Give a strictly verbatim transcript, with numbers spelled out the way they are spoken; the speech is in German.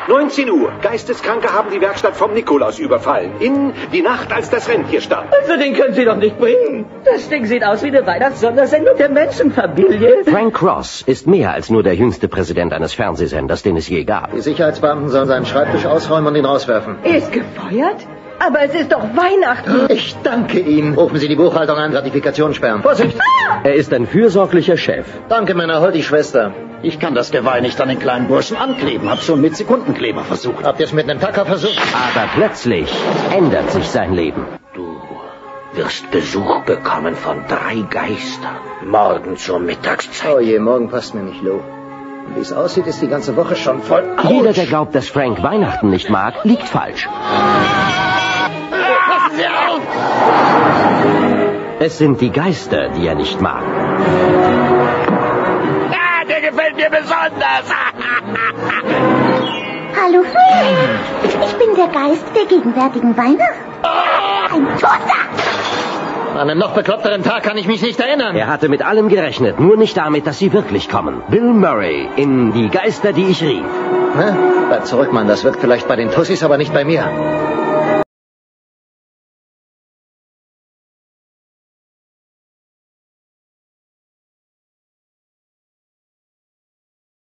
neunzehn Uhr. Geisteskranke haben die Werkstatt vom Nikolaus überfallen. In die Nacht, als das Rentier starb. Also den können Sie doch nicht bringen. Das Ding sieht aus wie eine Weihnachtssondersendung der Menschenfamilie. Frank Cross ist mehr als nur der jüngste Präsident eines Fernsehsenders, den es je gab. Die Sicherheitsbeamten sollen seinen Schreibtisch ausräumen und ihn rauswerfen. Er ist gefeuert? Aber es ist doch Weihnachten. Ich danke Ihnen. Rufen Sie die Buchhaltung an, Gratifikation sperren. Vorsicht! Er ist ein fürsorglicher Chef. Danke, Männer, hol die Schwester. Ich kann das Geweih nicht an den kleinen Burschen ankleben. Hab's schon mit Sekundenkleber versucht. Habt ihr es mit einem Tacker versucht? Aber plötzlich ändert sich sein Leben. Du wirst Besuch bekommen von drei Geistern. Morgen zur Mittagszeit. Oh je, morgen passt mir nicht, Lou. Wie es aussieht, ist die ganze Woche schon voll. Autsch. Jeder, der glaubt, dass Frank Weihnachten nicht mag, liegt falsch. Passen Sie auf! Es sind die Geister, die er nicht mag. Ah, der gefällt mir besonders. Hallo Frank, ich bin der Geist der gegenwärtigen Weihnacht. Ein Toter! An einem noch bekloppteren Tag kann ich mich nicht erinnern. Er hatte mit allem gerechnet, nur nicht damit, dass sie wirklich kommen. Bill Murray in Die Geister, die ich rief. Hä? Bleib zurück, Mann. Das wirkt vielleicht bei den Tussis, aber nicht bei mir.